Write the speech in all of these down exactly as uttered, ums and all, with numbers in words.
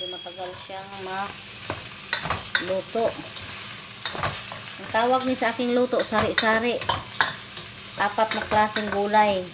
medyo matagal siyang maluto. Ang tawag ni sa aking luto, sari-sari. Apat na klaseng gulay.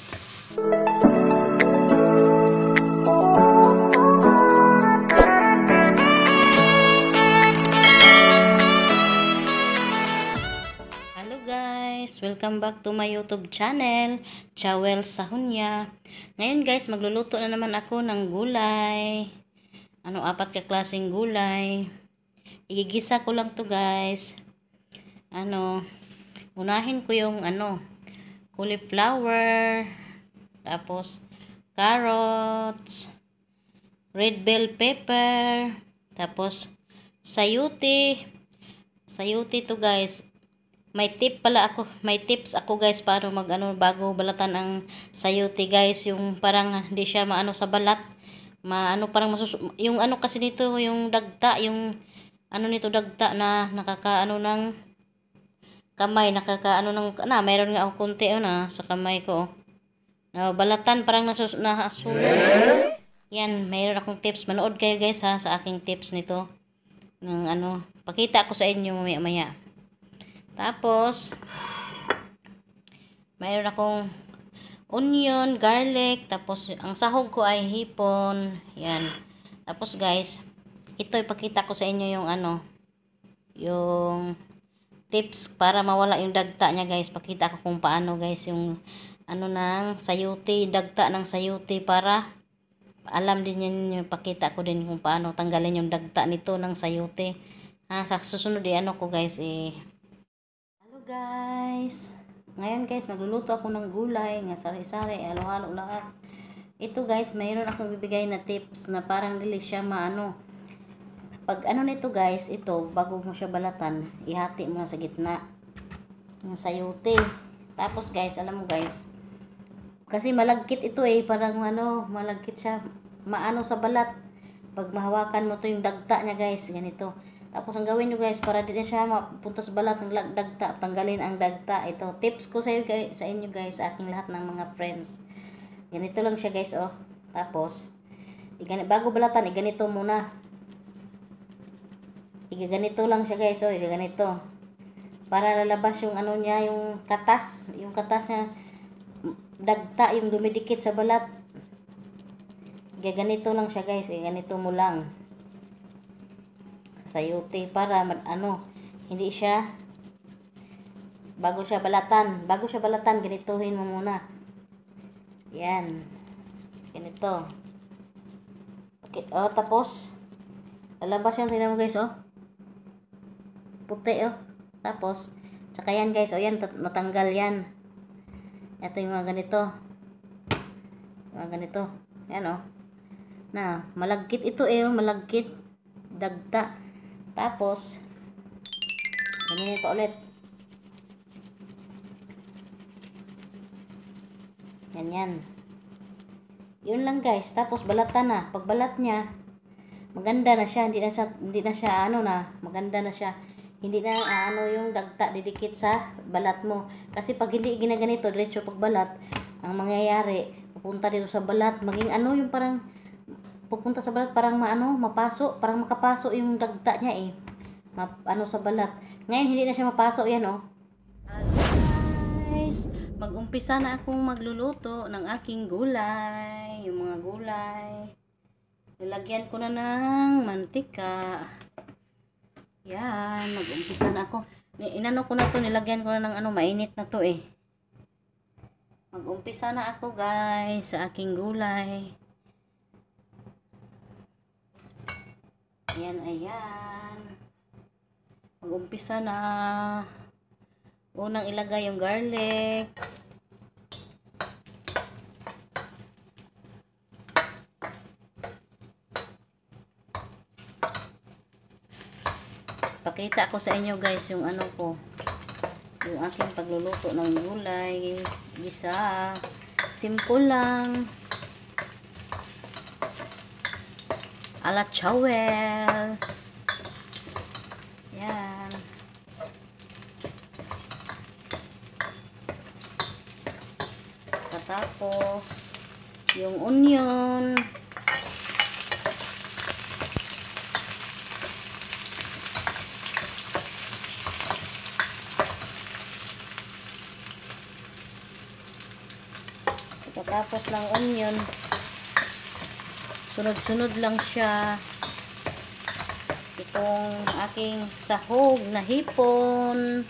Hello guys! Welcome back to my YouTube channel, Chawel Sahunya. Ngayon guys, magluluto na naman ako ng gulay. Ano, apat ka klaseng gulay. Igigisa ko lang to guys. Ano, unahin ko yung ano, cauliflower, tapos carrots, red bell pepper, tapos sayuti. Sayuti to guys. May tip pala ako, may tips ako guys para mag ano bago balatan ang sayuti guys, yung parang hindi siya maano sa balat. Maano parang masus yung ano kasi nito, yung dagta, yung ano nito dagta na nakakaano ng kamay, nakakaano ng na mayroon nga ako konti oh, na sa kamay ko. Na balatan parang nasus nasusunog. Yan, mayroon akong tips. Manood kayo guys ha sa aking tips nito. Ng ano, pakita ko sa inyo mamaya-maya. Tapos mayroon akong onion, garlic, tapos ang sahog ko ay hipon. Yan. Tapos guys, ito ipakita ko sa inyo yung ano, yung tips para mawala yung dagta niya guys. Pakita ko kung paano guys yung ano ng sayuti, dagta ng sayuti, para alam din niyo, pakita ko din kung paano tanggalin yung dagta nito ng sayuti. Ha, sa susunod eh, ano ko guys eh. Hello guys. Ngayon guys, magluluto ako ng gulay, nga sari-sari, halo-halo lahat. Ito guys, mayroon akong bibigay na tips na parang dili siya maano. Pag ano nito guys, ito bago mo siya balatan, ihati mo na sa gitna yung sayuti. Tapos guys, alam mo guys, kasi malagkit ito eh, parang ano, malagkit siya, maano sa balat. Pag mahawakan mo to yung dagta niya guys, ganito. Tapos ang gawin nyo guys, para di na siya mapunta sa balat ng dagta, tanggalin ang dagta. Ito, tips ko sa, iyo, sa inyo guys, sa aking lahat ng mga friends. Ganito lang siya guys, oh. Tapos, iganito, bago balatan, iganito muna. Igaganito lang siya guys, oh, igaganito. Para lalabas yung ano niya, yung katas, yung katas niya, dagta, yung dumidikit sa balat. Igaganito lang siya guys, igaganito mo lang. Sayuti, para ano, hindi siya, bago siya balatan, bago siya balatan, ganituhin mo muna. Yan. Ganito. Okay, oh, tapos, lalabas yung tingnan mo guys, oh. Puti oh. Tapos saka yan guys, oh yan natanggal yan. Ito yung mga ganito. Mga ganito. Yan oh. Na, malagkit ito eh, oh, malagkit. Dagta. Tapos ganyan ito ulit. Yan yan. Yun lang guys. Tapos balatan na. Pag balat niya, maganda na siya, hindi na siya, hindi na siya ano na, maganda na siya. Hindi na uh, ano yung dagta didikit sa balat mo. Kasi pag hindi ginaganito, diretso pag balat, ang mangyayari, pupunta dito sa balat, maging ano yung parang, pupunta sa balat, parang maano, mapaso, parang makapaso yung dagta niya eh. Ma, ano sa balat. Ngayon, hindi na siya mapaso, yan oh. Guys, mag-umpisa na akong magluluto ng aking gulay. Yung mga gulay. Nilagyan ko na ng mantika. Yan, mag-umpisa na ako. Inano ko na to, nilagyan ko na ng ano, mainit na to eh. Mag-umpisa na ako guys sa aking gulay. Ayan, ayan. Mag-umpisa na. Unang ilagay yung garlic. Pakita ko sa inyo guys yung ano ko, yung aking pagluluto ng gulay. Gisa, simple lang, ala Chawel. Yan. Tapos yung onion, Tapos ng onion. Sunod-sunod lang siya. Itong aking sahog na hipon.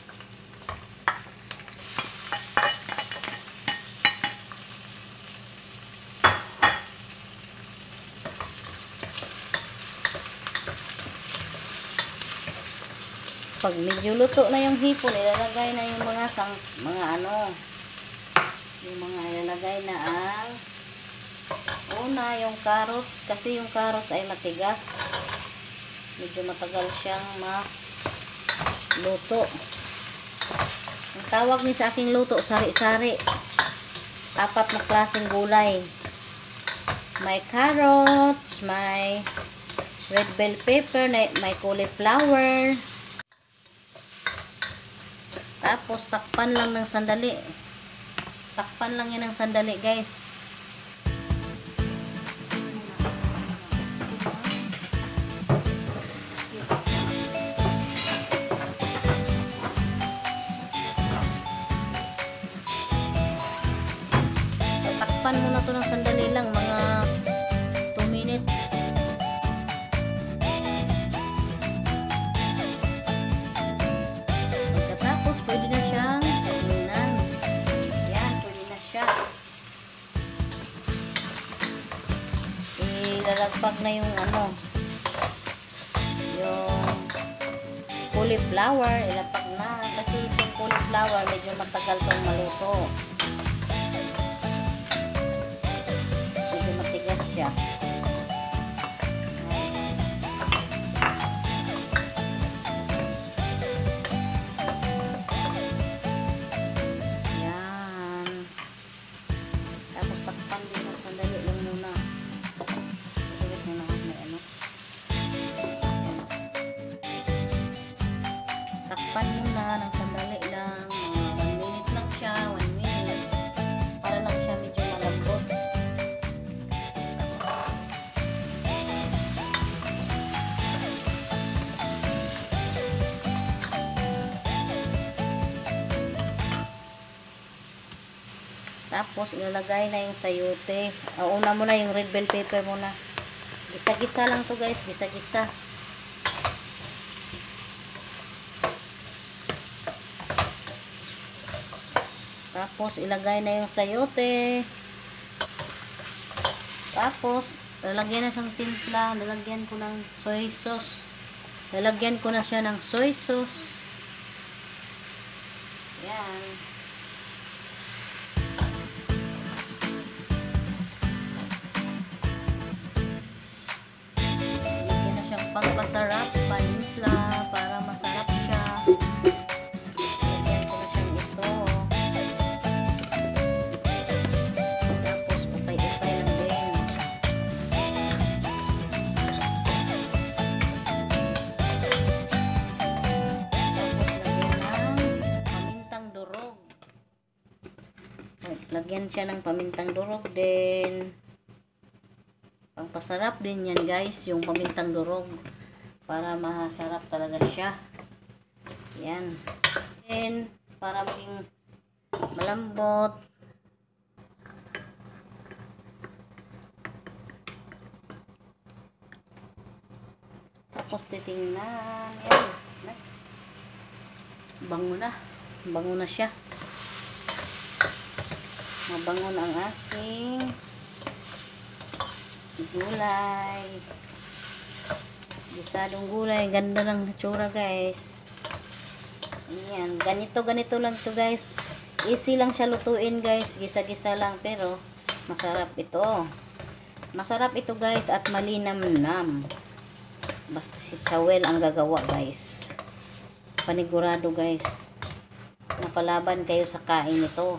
Pag medyo luto na yung hipon, ilalagay na yung mga sang, mga ano, yung mga ilalagay na ang una, yung carrots, kasi yung carrots ay matigas. Medyo matagal siyang maluto. Ang tawag ni sa aking luto, sari-sari. Apat na klaseng gulay. May carrots, may red bell pepper, may cauliflower. Tapos, takpan lang ng sandali. Takpan lang yan ng sandali, guys. Takpan mo na to ng sandali lang, mga two minutes. Pwede na siyang inunan. Yan, pwede na siya. Ilalagpag na yung ano, yung cauliflower. Ilapag na. Kasi yung cauliflower, medyo matagal itong maluto. Medyo matigas siya. Takpan muna ng sandali lang, uh, one minute lang siya, one minute, para lang siya medyo malambot. Tapos ilalagay na yung sayote. Uh, una muna yung red bell pepper muna. Gisa-gisa lang to, guys, gisa-gisa. Tapos, ilagay na yung sayote. Tapos, lalagyan na siyang timpla. Lalagyan ko ng soy sauce. Lalagyan ko na siya ng soy sauce. Yan. Lalagyan na siyang pangpasarap, panimpla, para masarap siya. Lagyan siya ng pamintang durog din. Pangpasarap din yan, guys, yung pamintang durog. Para masarap talaga siya. Yan. Then, para maging malambot. Tapos titingnan. Yan. Bango na. Bango na siya. Mabango na ang aking gulay. Gisadong gulay. Ganda ng tsura, guys. Ayan. Ganito, ganito lang to, guys. Easy lang siya lutuin, guys. Gisa-gisa lang. Pero, masarap ito. Masarap ito, guys. At malinam-nam. Basta si Chawel ang gagawa, guys. Panigurado, guys. Napalaban kayo sa kain ito.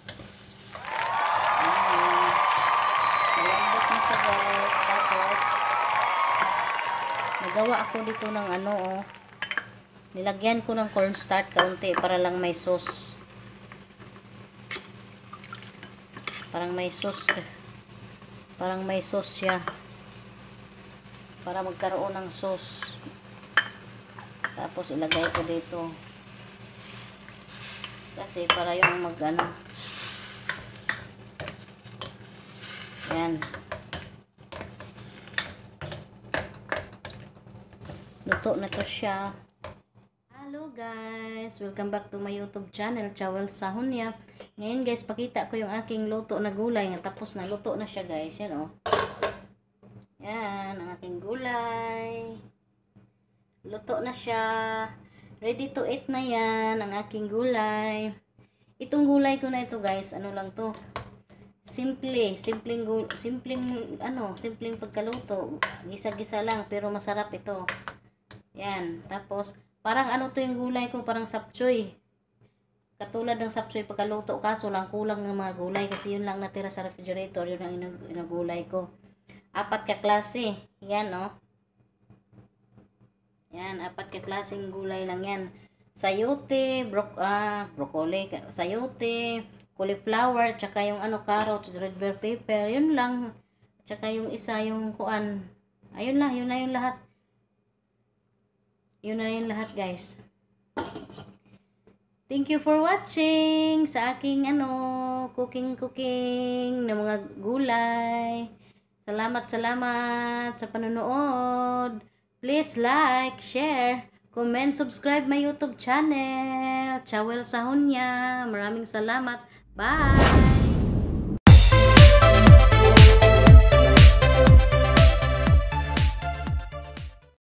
Nagawa ako dito ng ano, oh. Nilagyan ko ng cornstarch kaunti para lang may sauce. Parang may sauce. Parang may sauce siya. Para magkaroon ng sauce. Tapos ilagay ko dito. Kasi para yung mag ano, Yan. Luto na to siya. Hello guys! Welcome back to my YouTube channel, Chawel Sahunya. Ngayon guys, pakita ko yung aking luto na gulay. Tapos na, luto na siya guys. Yan o. Oh. Yan, ang aking gulay. Luto na siya. Ready to eat na yan, ang aking gulay. Itong gulay ko na ito guys, ano lang to. Simple, simpleng, simpleng, ano, simpleng pagkaluto. Gisa-gisa lang, pero masarap ito. Yan, tapos, parang ano to yung gulay ko, parang sapchoy. Katulad ng sapchoy pagkaluto, kaso lang kulang ng mga gulay kasi yun lang natira sa refrigerator, yun ang inagulay ko. Apat ka klase, yan no. Yan, apat ka klaseng gulay lang yan. Sayote, bro ah, broccoli, sayote, cauliflower, tsaka yung ano, carrots, red bell pepper, yun lang. Tsaka yung isa, yung kuan. Ayun lang, yun na yung lahat. Yun na yung lahat guys. Thank you for watching sa aking ano, cooking cooking ng mga gulay. Salamat, salamat sa panonood. Please like, share, comment, subscribe my YouTube channel. Chawel Sahunya. Maraming salamat. Bye!